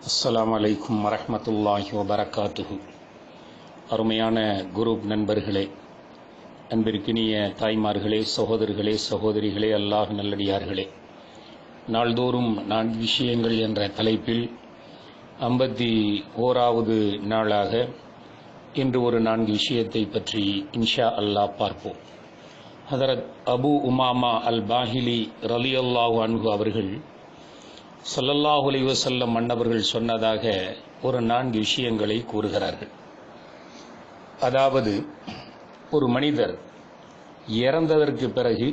அஸ்ஸலாமு அலைக்கும் வரஹ்மத்துல்லாஹி வபரகாத்துஹு. அருமையான குரூப் நண்பர்களே, அன்பிற்கினிய தாய்மார்களே, சகோதரர்களே, சகோதரிகளே, அல்லாஹ் நல்லடியார்களே, நாள்தோறும் 4 விஷயங்கள் என்ற தலைப்பில் 51வது நாளாக இன்று ஒரு 4 விஷயத்தை பற்றி இன்ஷா அல்லாஹ் பார்ப்போம். ஹதரத் அபு உமாமா அல் பாஹிலி ரலியல்லாஹு அன்ஹு அவர்கள் ஸல்லல்லாஹு அலைஹி வஸல்லம் மன்னவர்கள் சொன்னதாக ஒரு 4 விஷயங்களை கூறுகிறார்கள். அதாவது, ஒரு மனிதர் இறந்ததற்கு பிறகு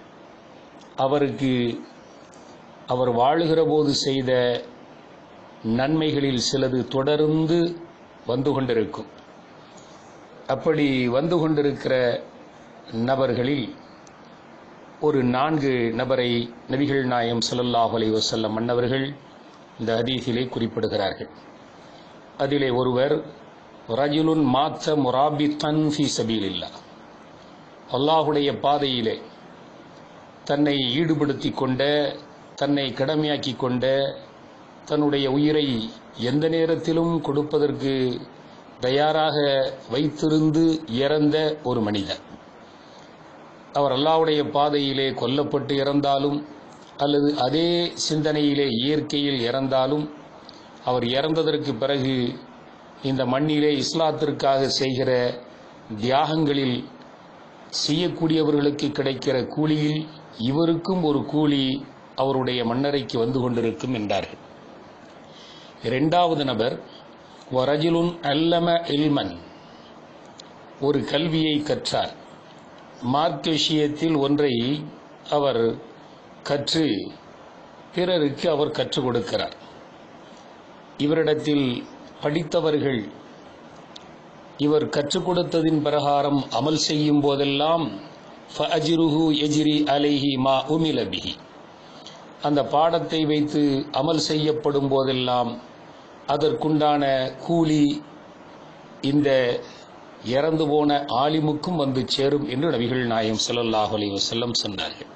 அவர் வாழுகிற போது செய்த நன்மைகளில் சிலது தொடர்ந்து வந்து கொண்டிருக்கும். அப்படி வந்து கொண்டிருக்கிற நபர்களில் ஒரு 4 நபரை நபிகள் நாயகம் ஸல்லல்லாஹு அலைஹி வஸல்லம் மன்னவர்கள் இந்த ஹதீஸிலே குறிப்பிடுகிறார்கள். அதிலே ஒருவர் ரஜுலுன் மாத்த முராபித்தன் ஃபீ சபீலில்லாஹ், அல்லாஹுடைய பாதையிலே தன்னை ஈடுபடுத்தி கொண்ட, தன்னை கடமையாக்கி கொண்ட, தன்னுடைய உயிரை எந்த நேரத்திலும் கொடுப்பதற்கு தயாராக வைத்திருந்து இறந்த ஒரு மனிதர். அவர் அல்லாஹ்வுடைய பாதையிலே கொல்லப்பட்டு இறந்தாலும் அல்லது அதே சிந்தனையிலே இயற்கையில் இறந்தாலும், அவர் இறந்ததற்கு பிறகு இந்த மண்ணிலே இஸ்லாத்திற்காக செய்கிற தியாகங்களில் செய்யக்கூடியவர்களுக்கு கிடைக்கிற கூலியில் இவருக்கும் ஒரு கூலி அவருடைய மண்ணறைக்கு வந்து கொண்டிருக்கும் என்றார்கள். 2வது நபர் வரஜுலுன் அல்லம இல்மன், ஒரு கல்வியை கற்றார். மார்க்க விஷயத்தில் ஒன்றை அவர் கற்று பிறருக்கு அவர் கற்றுக் கொடுக்கிறார். இவரிடத்தில் படித்தவர்கள் இவர் கற்றுக் கொடுத்ததின் பிரகாரம் அமல் செய்யும் போதெல்லாம் ஃபஅஜ்ருஹு யஜ்ரி அலைஹி மா உமில பிஹி, அந்த பாடத்தை வைத்து அமல் செய்யப்படும் போதெல்லாம் அதற்குண்டான கூலி இந்த இறந்து போன ஆலிமுக்கும் வந்து சேரும் என்று நபிகள் நாயகம் ஸல்லல்லாஹு அலைஹி வஸல்லம் சொன்னார்கள்.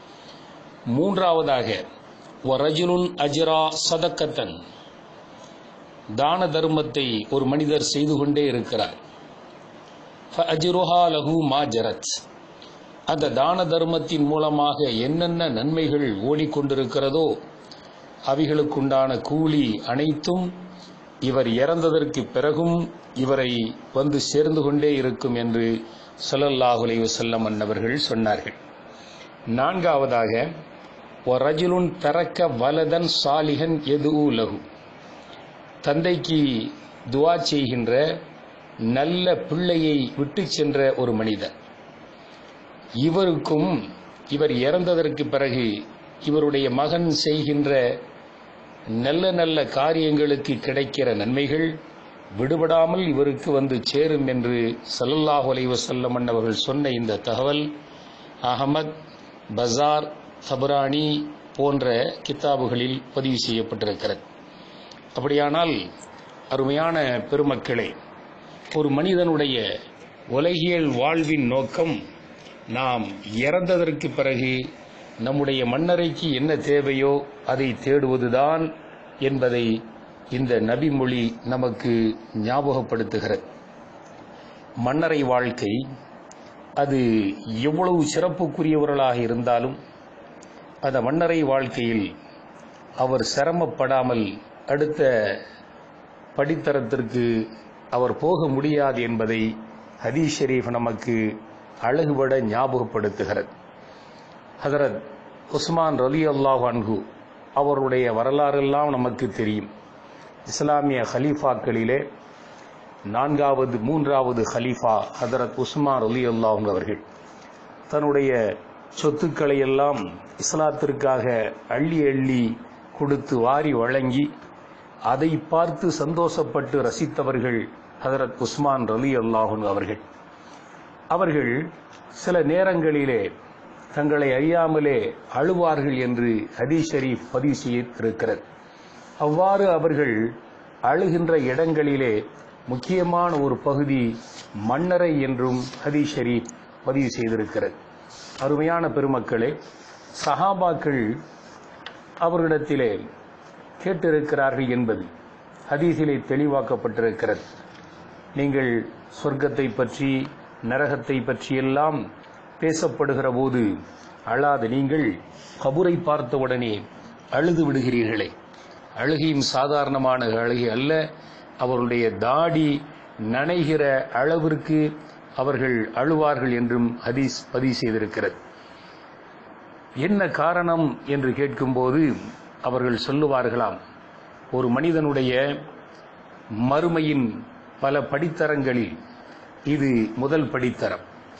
3வதாக வரஜுலுன் அஜ்ரா சதக்கத்தன், தான தர்மத்தை ஒரு மனிதர் செய்து கொண்டே இருக்கிறார். ஃபஅஜ்ருஹா லஹு மா ஜரத், அந்த தான தர்மத்தின் மூலமாக என்னென்ன நன்மைகள் ஓடிக்கொண்டிருக்கிறதோ அவைகளுக்குண்டான கூலி அனைத்தும் இவர் இறந்ததற்கு பிறகும் இவரை வந்து சேர்ந்து கொண்டே இருக்கும் என்று ஸல்லல்லாஹு அலைஹி வஸல்லம் அன்னவர்கள் சொன்னார்கள். 4வதாக வரஜுலுன் தரக்க வலதன் சாலிஹன் யதுஉ லஹு, தந்தைக்கு துஆ செய்கின்ற நல்ல பிள்ளையை விட்டு சென்ற ஒரு மனிதர். இவருக்கும் இவர் இறந்ததற்கு பிறகு இவருடைய மகன் செய்கின்ற நல்ல நல்ல காரியங்களுக்கு கிடைக்கிற நன்மைகள் விடுபடாமல் இவருக்கு வந்து சேரும் என்று ஸல்லல்லாஹு அலைஹி வஸல்லம் அவர்கள் சொன்ன இந்த தகவல் அஹ்மத், பஸார், தபரானி போன்ற கிதாபுகளில் பதிவு செய்யப்பட்டிருக்கிறது. அப்படியானால் அருமையான பெருமக்களே, ஒரு மனிதனுடைய உலகியல் வாழ்வின் நோக்கம் நாம் இறந்ததற்கு பிறகு நம்முடைய மண்ணறைக்கு என்ன தேவையோ அதை தேடுவதுதான் என்பதை இந்த நபிமொழி நமக்கு ஞாபகப்படுத்துகிறது. மண்ணறை வாழ்க்கை அது எவ்வளவு சிறப்புக்குரியவர்களாக இருந்தாலும் அந்த மண்ணறை வாழ்க்கையில் அவர் சிரமப்படாமல் அடுத்த படித்தரத்திற்கு அவர் போக முடியாது என்பதை ஹதீஸ் ஷரீஃப் நமக்கு அழகுபட ஞாபகப்படுத்துகிறது. ஹதரத் உஸ்மான் ரலியல்லாஹு அன்ஹு அவருடைய வரலாறெல்லாம் நமக்கு தெரியும். இஸ்லாமிய ஹலீஃபாக்களிலே 3வது ஹலீஃபா ஹதரத் உஸ்மான் ரலியல்லாஹு அன்ஹு அவர்கள் தன்னுடைய சொத்துக்களை எல்லாம் இஸ்லாத்திற்காக அள்ளி அள்ளி கொடுத்து வாரி வழங்கி அதை பார்த்து சந்தோஷப்பட்டு ரசித்தவர்கள் ஹதரத் உஸ்மான் ரலியல்லாஹு அன்ஹு அவர்கள் சில நேரங்களிலே தங்களை அறியாமலே அழுவார்கள் என்று ஹதீஸ் ஷரீஃப் பதிவு செய்திருக்கிறது. அவ்வாறு அவர்கள் அழுகின்ற இடங்களிலே முக்கியமான ஒரு பகுதி மண்ணறை என்றும் ஹதீஸ் ஷரீஃப் பதிவு செய்திருக்கிறது. அருமையான பெருமக்களே, சஹாபாக்கள் அவர்களிடத்திலே கேட்டிருக்கிறார்கள் என்பது ஹதீஸிலே தெளிவாக்கப்பட்டிருக்கிறது. நீங்கள் சொர்க்கத்தை பற்றி நரகத்தை பற்றியெல்லாம் பேசப்படுகிற போது அழாத நீங்கள் கபரை பார்த்தவுடனே அழுது விடுகிறீர்களே. அழுகையும் சாதாரணமான அழுகை அல்ல, அவருடைய தாடி நனைகிற அளவிற்கு அவர்கள் அழுவார்கள் என்றும் ஹதீஸ் பதிவு செய்திருக்கிறது. என்ன காரணம் என்று கேட்கும்போது அவர்கள் சொல்லுவார்களாம், ஒரு மனிதனுடைய மறுமையின் பல படித்தரங்களில் இது முதல் படித்தரம்.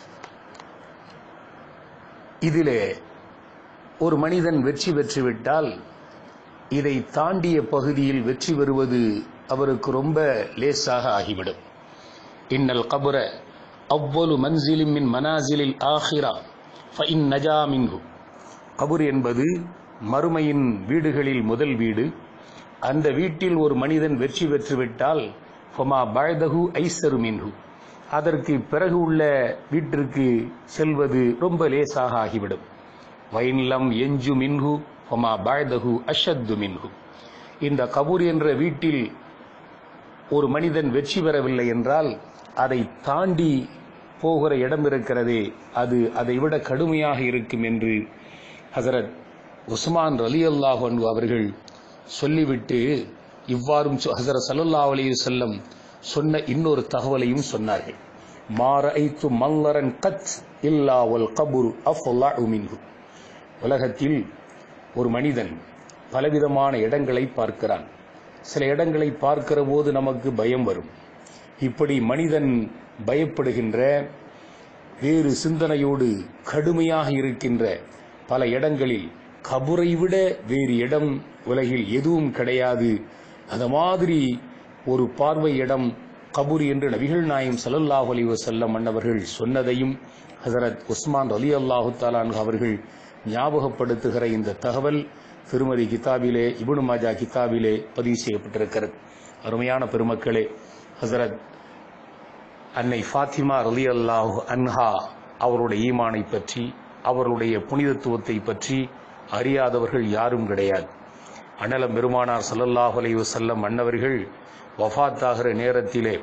இதிலே ஒரு மனிதன் வெற்றி பெற்றுவிட்டால் இதை தாண்டிய பகுதியில் வெற்றி பெறுவது அவருக்கு ரொம்ப லேசாக ஆகிவிடும். இன்னல் கபர அவ்வளு மன்சிலின் மின் மனாசிலில் ஆஹிரா ஃபஇன் நஜா மின்ஹு. கபர் என்பது மறுமையின் வீடுகளில் முதல் வீடு. அந்த வீட்டில் ஒரு மனிதன் வெற்றி பெற்றுவிட்டால் ஃபமா பஅதஹு ஐஸரு மின்ஹு, அதற்கு பிறகு உள்ள வீட்டிற்கு செல்வது ரொம்ப லேசாக ஆகிவிடும். வைன்லம் எஞ்சு மின்ஹு ஃபமா பஅதஹு அஷத்து மின்ஹு. இந்த கபூர் என்ற வீட்டில் ஒரு மனிதன் வெற்றி பெறவில்லை என்றால் அதை தாண்டி போகிற இடம் இருக்கிறதே, அது அதைவிட கடுமையாக இருக்கும் என்று ஹஸரத் உஸ்மான் ரலியல்லாஹு அன்ஹு அவர்கள் சொல்லிவிட்டு இவ்வாறும் ஹஸரத் ஸல்லல்லாஹு அலைஹி வஸல்லம் சொன்ன இன்னொரு தகவலையும் சொன்னார்கள். மா ரஅய்து மல்லரன் கத் இல்லா வல் கபுரு அஃலஉ மின்ஹு. உலகத்தில் ஒரு மனிதன் பலவிதமான இடங்களை பார்க்கிறான். சில இடங்களை பார்க்கிற போது நமக்கு பயம் வரும். இப்படி மனிதன் பயப்படுகின்ற, வேறு சிந்தனையோடு கடுமையாக இருக்கின்ற பல இடங்களில் கபரை விட வேறு இடம் உலகில் எதுவும் கிடையாது. அந்த மாதிரி ஒரு பார்வை இடம் கபூர் என்று நபிகள் நாயகம் ஸல்லல்லாஹு அலைஹி வஸல்லம் அன்னவர்கள் சொன்னதையும் ஹஸரத் உஸ்மான் ரலியல்லாஹு தஆலா அன்ஹு அவர்கள் ஞாபகப்படுத்துகிற இந்த தகவல் திருமதி கிதாபிலே, இப்னு மாஜா கிதாபிலே பதிவு செய்யப்பட்டிருக்கிறது. அருமையான பெருமக்களே, ஹஸரத் அன்னை ஃபாத்திமா ரலியல்லாஹு அன்ஹா அவருடைய ஈமானை பற்றி, அவருடைய புனிதத்துவத்தை பற்றி அறியாதவர்கள் யாரும் கிடையாது. அண்ணலம் பெருமானார் ஸல்லல்லாஹு அலைஹி வஸல்லம் அன்னவர்கள் வஃபாத்தாகிற நேரத்திலே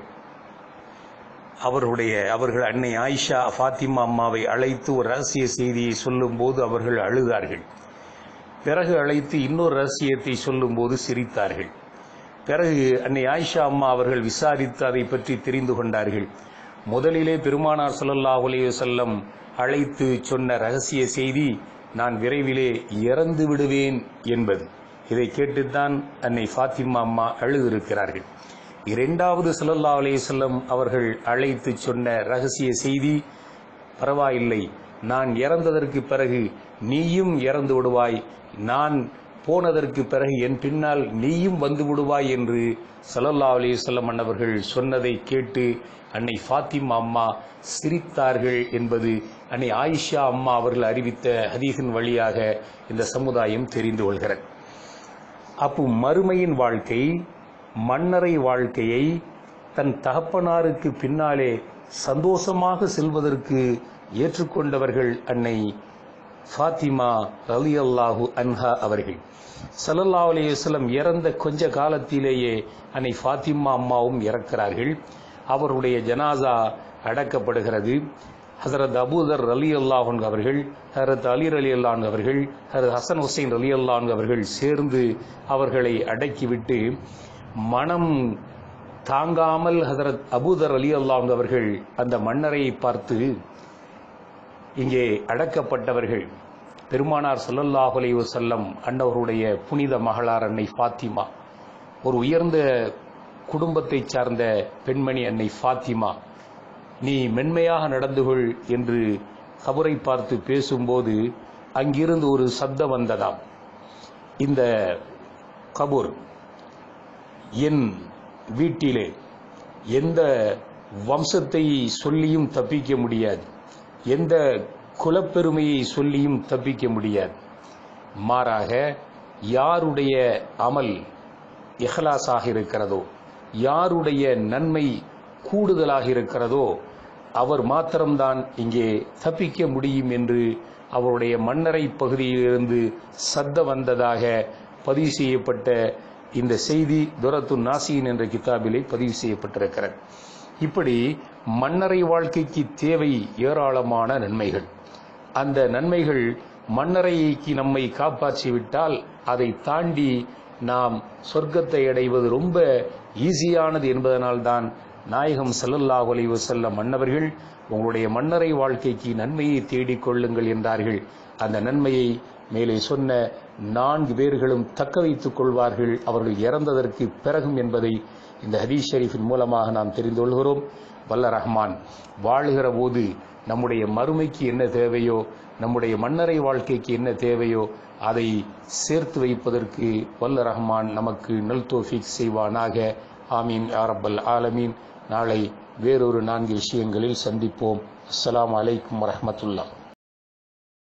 அவர்கள் அன்னை ஆயிஷா ஃபாத்திமா அம்மாவை அழைத்து ஒரு ரகசிய செய்தியை சொல்லும் போது அவர்கள் அழுதார்கள். பிறகு அழைத்து இன்னொரு ரகசியத்தை சொல்லும் போது சிரித்தார்கள். பிறகு அன்னை ஆயிஷா அம்மா அவர்கள் விசாரித்து அதை பற்றி தெரிந்து கொண்டார்கள். முதலிலே பெருமானார் ஸல்லல்லாஹு அலைஹி வஸல்லம் அழைத்து சொன்ன ரகசிய செய்தி, நான் விரைவிலே இறந்து விடுவேன் என்பது. இதை கேட்டுத்தான் அன்னை ஃபாத்திமா அம்மா அழுதிருக்கிறார்கள். இரண்டாவது ஸல்லல்லாஹு அலைஹி வஸல்லம் அவர்கள் அழைத்து சொன்ன ரகசிய செய்தி, பரவாயில்லை, நான் இறந்ததற்கு பிறகு நீயும் இறந்து விடுவாய், நான் போனதற்கு பிறகு என் பின்னால் நீயும் வந்து விடுவாய் என்று ஸல்லல்லாஹு அலைஹி வஸல்லம் அன்னவர்கள் சொன்னதை கேட்டு அன்னை ஃபாத்திமா அம்மா சிரித்தார்கள் என்பது அன்னை ஆயிஷா அம்மா அவர்கள் அறிவித்த ஹதீஸின் வழியாக இந்த சமுதாயம் தெரிந்து கொள்கிறது. அப்போ மறுமையின் வாழ்க்கை, மன்னரை வாழ்க்கையை தன் தகப்பனாருக்கு பின்னாலே சந்தோஷமாக செல்வதற்கு ஏற்றுக்கொண்டவர்கள் அன்னை ஃபாத்திமா ரலியல்லாஹு அன்ஹா அவர்கள். ஸல்லல்லாஹு அலைஹி வஸல்லம் இறந்த கொஞ்ச காலத்திலேயே அன்னை ஃபாத்திமா அம்மாவும் இறக்கிறார்கள். அவருடைய ஜனாசா அடக்கப்படுகிறது. ஹஸரத் அபூதர் ரலியல்லாஹு அன்ஹு அவர்கள், ஹஸரத் அலி ரலியல்லாஹு அன்ஹு அவர்கள், ஹஸரத் ஹசன் ஹுசைன் ரலியல்லாஹு அன்ஹு அவர்கள் சேர்ந்து அவர்களை அடக்கிவிட்டு மனம் தாங்காமல் ஹஸரத் அபூதர் ரலியல்லாஹு அன்ஹு அவர்கள் அந்த மன்னரை பார்த்து, இங்கே அடக்கப்பட்டவர்கள் பெருமானார் ஸல்லல்லாஹு அலைஹி வஸல்லம் அன்னவருடைய புனித மகளார் அன்னை ஃபாத்திமா, ஒரு உயர்ந்த குடும்பத்தை சார்ந்த பெண்மணி அன்னை ஃபாத்திமா, நீ மென்மையாக நடந்து கொள் என்று கபரை பார்த்து பேசும்போது அங்கிருந்து ஒரு சப்தம் வந்ததாம், இந்த கபூர் என் வீட்டிலே எந்த வம்சத்தை சொல்லியும் தப்பிக்க முடியாது, எந்த குலப்பெருமையை சொல்லியும் தப்பிக்க முடியாது. மாறாக யாருடைய அமல் இஹ்லாஸாக இருக்கிறதோ, யாருடைய நன்மை கூடுதலாக இருக்கிறதோ அவர் மாத்திரம்தான் இங்கே தப்பிக்க முடியும் என்று அவருடைய மன்னரை பகுதியிலிருந்து சத்த வந்ததாக பதிவு செய்யப்பட்ட இந்த செய்தி துரத்து நாசியின் என்ற கிதாபிலே பதிவு செய்யப்பட்டிருக்கிறது. இப்படி மன்னரை வாழ்க்கைக்கு தேவை ஏராளமான நன்மைகள். அந்த நன்மைகள் மன்னரைக்கு நம்மை காப்பாற்றிவிட்டால் அதை தாண்டி நாம் சொர்க்கத்தை அடைவது ரொம்ப ஈஸியானது என்பதனால்தான் நாயகம் ஸல்லல்லாஹு அலைஹி வஸல்லம் மன்னவர்கள் உங்களுடைய மன்னரை வாழ்க்கைக்கு நன்மையை தேடிக் கொள்ளுங்கள் என்றார்கள். அந்த நன்மையை மேலே சொன்ன 4 பேர்களும் தக்க வைத்துக் கொள்வார்கள் அவர்கள் இறந்ததற்கு பிறகும் என்பதை இந்த ஹதீஸ் ஷரீஃபின் மூலமாக நாம் தெரிந்து கொள்கிறோம். வல்ல ரஹ்மான் வாழ்கிற போது நம்முடைய மறுமைக்கு என்ன தேவையோ, நம்முடைய மன்னரை வாழ்க்கைக்கு என்ன தேவையோ அதை சேர்த்து வைப்பதற்கு வல்ல ரஹ்மான் நமக்கு நல் தௌஃபீக் செய்வானாக. ஆமீன் யா ரப்பல் ஆலமீன். நாளை வேறொரு 4 விஷயங்களில் சந்திப்போம். அஸ்ஸலாமு அலைக்கும் வரஹ்மத்துல்லாஹ்.